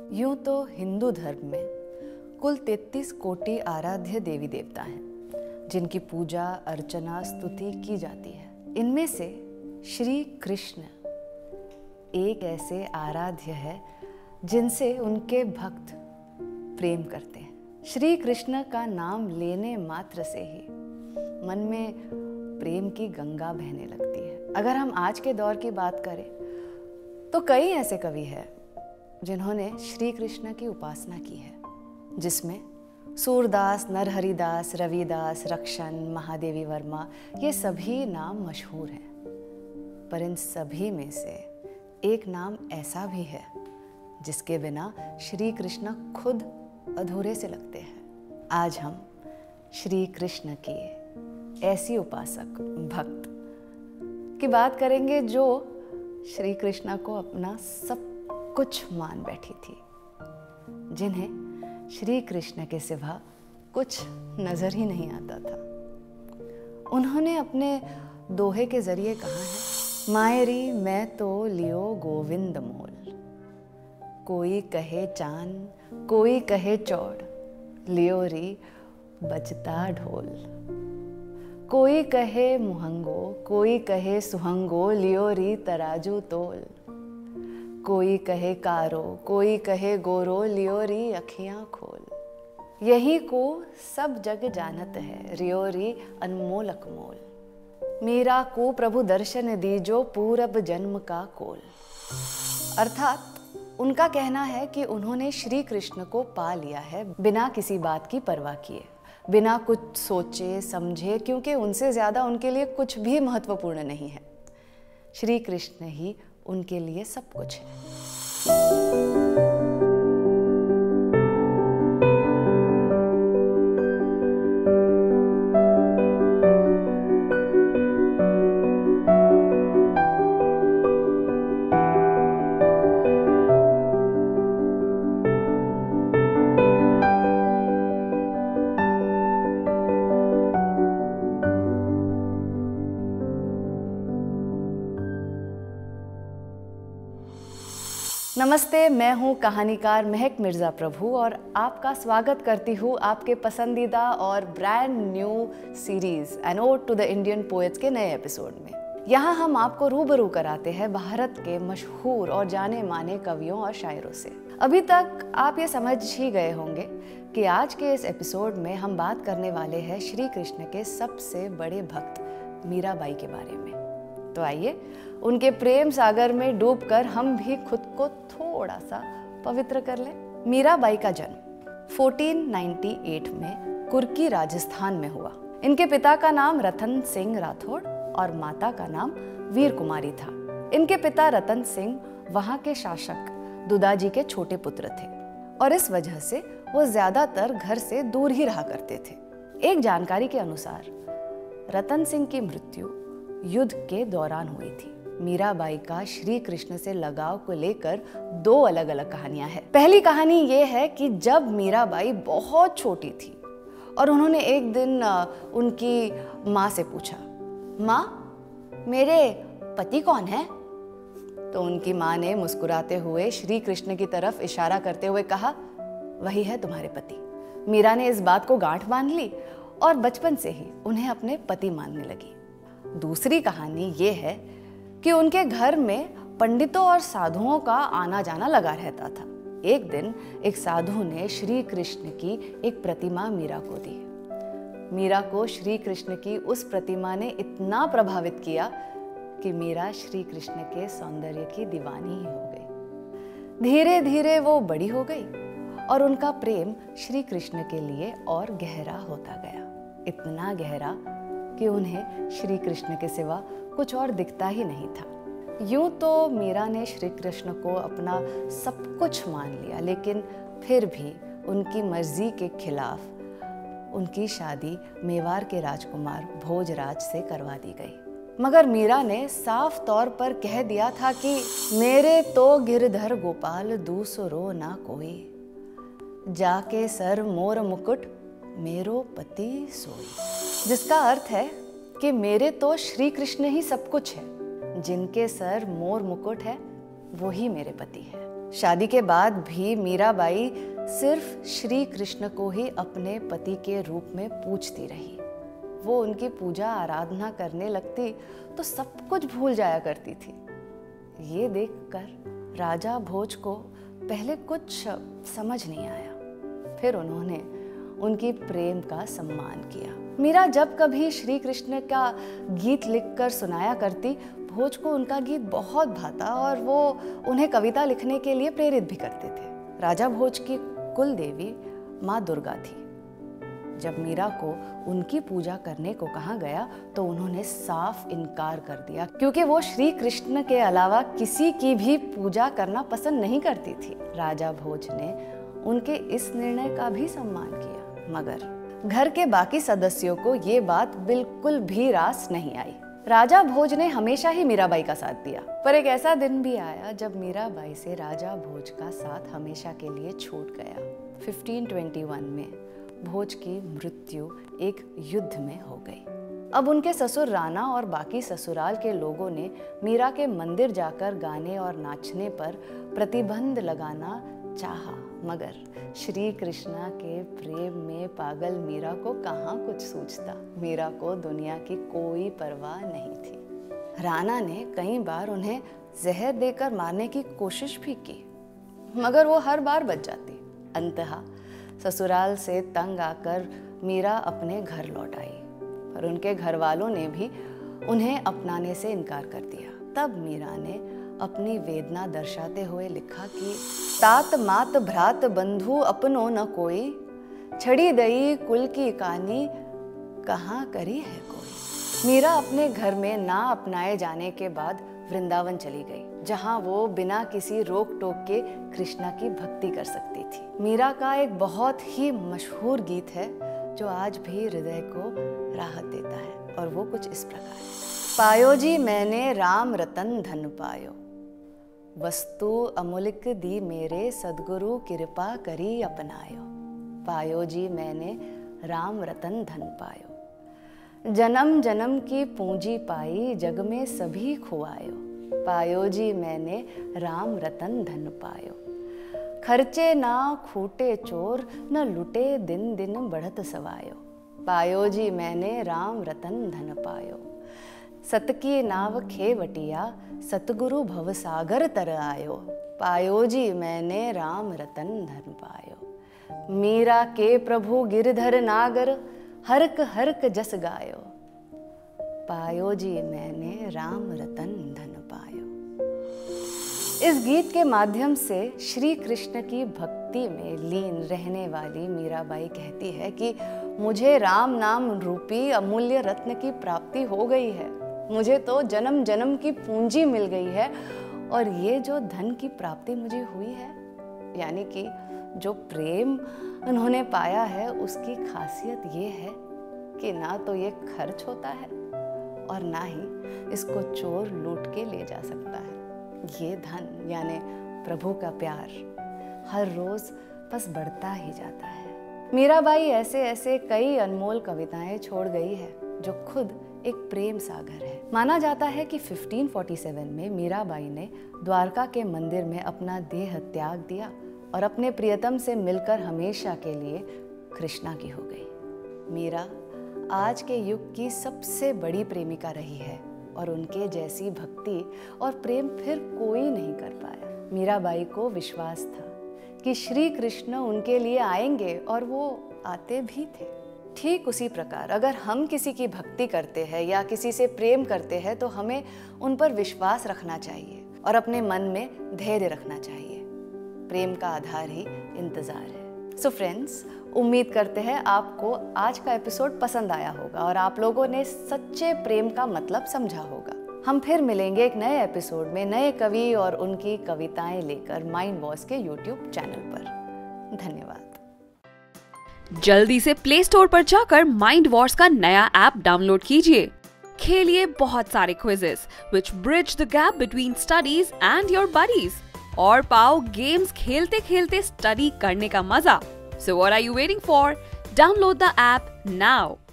यूं तो हिंदू धर्म में कुल 33 कोटि आराध्य देवी देवता हैं जिनकी पूजा अर्चना स्तुति की जाती है। इनमें से श्री कृष्ण एक ऐसे आराध्य है जिनसे उनके भक्त प्रेम करते हैं। श्री कृष्ण का नाम लेने मात्र से ही मन में प्रेम की गंगा बहने लगती है। अगर हम आज के दौर की बात करें तो कई ऐसे कवि हैं जिन्होंने श्री कृष्ण की उपासना की है, जिसमें सूरदास, नरहरिदास, रविदास, रक्षण, महादेवी वर्मा ये सभी नाम मशहूर हैं। पर इन सभी में से एक नाम ऐसा भी है जिसके बिना श्री कृष्ण खुद अधूरे से लगते हैं। आज हम श्री कृष्ण की ऐसी उपासक भक्त की बात करेंगे जो श्री कृष्ण को अपना सब कुछ मान बैठी थी, जिन्हें श्री कृष्ण के सिवा कुछ नजर ही नहीं आता था। उन्होंने अपने दोहे के जरिए कहा है, मायरी मैं तो लियो गोविंद मोल, कोई कहे चांद कोई कहे चौड़, लियो री बजता ढोल, कोई कहे मुहंगो कोई कहे सुहंगो, लियो री तराजू तोल, कोई कहे कारो कोई कहे गोरो, लियो री अखियां खोल, यही को सब जग जानत है, रियो री अनमोल अकमोल, मीरा को प्रभु दर्शन दीजो, पूरब जन्म का कोल। अर्थात उनका कहना है कि उन्होंने श्री कृष्ण को पा लिया है बिना किसी बात की परवाह किए, बिना कुछ सोचे समझे, क्योंकि उनसे ज्यादा उनके लिए कुछ भी महत्वपूर्ण नहीं है। श्री कृष्ण ही उनके लिए सब कुछ है। नमस्ते, मैं हूँ कहानीकार महक मिर्ज़ा प्रभु और आपका स्वागत करती हूँ आपके पसंदीदा और brand new series an ode to the Indian poets के नए एपिसोड में। यहाँ हम आपको रूबरू कराते हैं भारत के मशहूर और जाने माने कवियों और शायरों से। अभी तक आप ये समझ ही गए होंगे कि आज के इस एपिसोड में हम बात करने वाले हैं श्री कृष्ण के सबसे बड़े भक्त मीराबाई के बारे में। तो आइए उनके प्रेम सागर में डूबकर हम भी खुद को थोड़ा सा पवित्र कर लें। मीराबाई का जन्म 1498 में कुर्की राजस्थान में हुआ। इनके पिता का नाम रतन सिंह राठौड़ और माता का नाम वीर कुमारी था। इनके पिता रतन सिंह वहां के शासक दुदाजी के छोटे पुत्र थे और इस वजह से वो ज्यादातर घर से दूर ही रहा करते थे। एक जानकारी के अनुसार रतन सिंह की मृत्यु युद्ध के दौरान हुई थी। मीराबाई का श्री कृष्ण से लगाव को लेकर दो अलग अलग कहानियां हैं। पहली कहानी ये है कि जब मीराबाई बहुत छोटी थी और उन्होंने एक दिन उनकी माँ से पूछा, माँ मेरे पति कौन है? तो उनकी माँ ने मुस्कुराते हुए श्री कृष्ण की तरफ इशारा करते हुए कहा, वही है तुम्हारे पति। मीरा ने इस बात को गांठ बांध ली और बचपन से ही उन्हें अपने पति मानने लगी। दूसरी कहानी ये है कि उनके घर में पंडितों और साधुओं का आना जाना लगा रहता था। एक दिन एक साधु ने श्री कृष्ण की एक प्रतिमा मीरा को दी। मीरा को श्री कृष्ण की उस प्रतिमा ने इतना प्रभावित किया कि मीरा श्री कृष्ण के सौंदर्य की दीवानी ही हो गई। धीरे धीरे वो बड़ी हो गई और उनका प्रेम श्री कृष्ण के लिए और गहरा होता गया, इतना गहरा कि उन्हें श्री कृष्ण के सिवा कुछ और दिखता ही नहीं था। यूं तो मीरा ने श्री कृष्ण को अपना सब कुछ मान लिया, लेकिन फिर भी उनकी मर्जी के खिलाफ उनकी शादी मेवाड़ के राजकुमार भोजराज से करवा दी गई। मगर मीरा ने साफ तौर पर कह दिया था कि मेरे तो गिरधर गोपाल दूसरो ना कोई, जाके सर मोर मुकुट मेरो पति सोई। जिसका अर्थ है कि मेरे तो श्री कृष्ण ही सब कुछ है, जिनके सर मोर मुकुट है वो ही मेरे पति है। शादी के बाद भी मीराबाई सिर्फ श्री कृष्ण को ही अपने पति के रूप में पूजती रही। वो उनकी पूजा आराधना करने लगती तो सब कुछ भूल जाया करती थी। ये देखकर राजा भोज को पहले कुछ समझ नहीं आया। फिर उन्होंने उनकी प्रेम का सम्मान किया। मीरा जब कभी श्री कृष्ण का गीत लिखकर सुनाया करती, भोज को उनका गीत बहुत भाता और वो उन्हें कविता लिखने के लिए प्रेरित भी करते थे। राजा भोज की कुल देवी माँ दुर्गा थी। जब मीरा को उनकी पूजा करने को कहा गया तो उन्होंने साफ इनकार कर दिया, क्योंकि वो श्री कृष्ण के अलावा किसी की भी पूजा करना पसंद नहीं करती थी। राजा भोज ने उनके इस निर्णय का भी सम्मान किया, मगर घर के बाकी सदस्यों को ये बात बिल्कुल भी रास नहीं आई। राजा भोज ने हमेशा ही मीराबाई का साथ दिया, पर एक ऐसा दिन भी आया जब मीराबाई से राजा भोज का साथ हमेशा के लिए छूट गया। 1521 में भोज की मृत्यु एक युद्ध में हो गई। अब उनके ससुर राणा और बाकी ससुराल के लोगों ने मीरा के मंदिर जाकर गाने और नाचने पर प्रतिबंध लगाना चाहा, मगर श्री कृष्णा के प्रेम में पागल मीरा को कहाँ कुछ सूझता। मीरा को दुनिया की कोई परवाह नहीं थी। राणा ने कई बार उन्हें जहर देकर मारने की कोशिश भी की, मगर वो हर बार बच जाती। अंततः ससुराल से तंग आकर मीरा अपने घर लौट आई, पर उनके घर वालों ने भी उन्हें अपनाने से इनकार कर दिया। तब मीरा ने अपनी वेदना दर्शाते हुए लिखा कि तात मात भ्रात बंधु अपनो न कोई, छड़ी दई कुल की कहानी कहाँ करी है कोई। मीरा अपने घर में ना अपनाए जाने के बाद वृंदावन चली गई, जहाँ वो बिना किसी रोक टोक के कृष्णा की भक्ति कर सकती थी। मीरा का एक बहुत ही मशहूर गीत है जो आज भी हृदय को राहत देता है, और वो कुछ इस प्रकार है। पायो जी मैंने राम रतन धन पायो, वस्तु अमूल्य दी मेरे सदगुरु कृपा करी अपनायो। पायो जी मैंने राम रतन धन पायो, जन्म जन्म की पूंजी पाई जग में सभी खुआयो। पायो जी मैंने राम रतन धन पायो, खर्चे ना खूटे चोर न लुटे दिन दिन बढ़त सवायो। पायो जी मैंने राम रतन धन पायो, सतकी नाव खेवटिया सतगुरु भवसागर तर आयो। पायो जी मैंने राम रतन धन पायो, मीरा के प्रभु गिरधर नागर हरक हरक जस गायो। पायो जी मैंने राम रतन धन पायो। इस गीत के माध्यम से श्री कृष्ण की भक्ति में लीन रहने वाली मीराबाई कहती है कि मुझे राम नाम रूपी अमूल्य रत्न की प्राप्ति हो गई है। मुझे तो जन्म जन्म की पूंजी मिल गई है, और ये जो धन की प्राप्ति मुझे हुई है, यानी कि जो प्रेम उन्होंने पाया है, उसकी खासियत ये है कि ना तो ये खर्च होता है और ना ही इसको चोर लूट के ले जा सकता है। ये धन यानी प्रभु का प्यार हर रोज बस बढ़ता ही जाता है। मीराबाई ऐसे ऐसे कई अनमोल कविताएं छोड़ गई है जो खुद एक प्रेम सागर है। माना जाता है कि 1547 में मीराबाई ने द्वारका के मंदिर में अपना देह त्याग दिया और अपने प्रियतम से मिलकर हमेशा के लिए कृष्णा की हो गई। मीरा आज के युग की सबसे बड़ी प्रेमिका रही है, और उनके जैसी भक्ति और प्रेम फिर कोई नहीं कर पाया। मीराबाई को विश्वास था कि श्री कृष्ण उनके लिए आएंगे, और वो आते भी थे। ठीक उसी प्रकार अगर हम किसी की भक्ति करते हैं या किसी से प्रेम करते हैं तो हमें उन पर विश्वास रखना चाहिए और अपने मन में धैर्य रखना चाहिए। प्रेम का आधार ही इंतजार है। सो फ्रेंड्स, उम्मीद करते हैं आपको आज का एपिसोड पसंद आया होगा और आप लोगों ने सच्चे प्रेम का मतलब समझा होगा। हम फिर मिलेंगे एक नए एपिसोड में नए कवि और उनकी कविताएं लेकर माइंड वॉइस के YouTube चैनल पर। धन्यवाद। जल्दी से प्ले स्टोर पर जाकर माइंड वॉर्स का नया ऐप डाउनलोड कीजिए। खेलिए बहुत सारे quizzes which bridge the gap between studies and your buddies, और पाओ गेम्स खेलते खेलते स्टडी करने का मजा। So what are you waiting for? Download the app now.